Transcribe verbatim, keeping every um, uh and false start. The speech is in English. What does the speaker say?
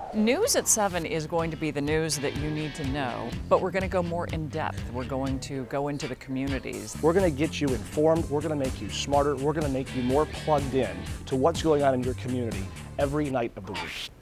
News at seven is going to be the news that you need to know, but we're going to go more in depth. We're going to go into the communities. We're going to get you informed, we're going to make you smarter, we're going to make you more plugged in to what's going on in your community every night of the week.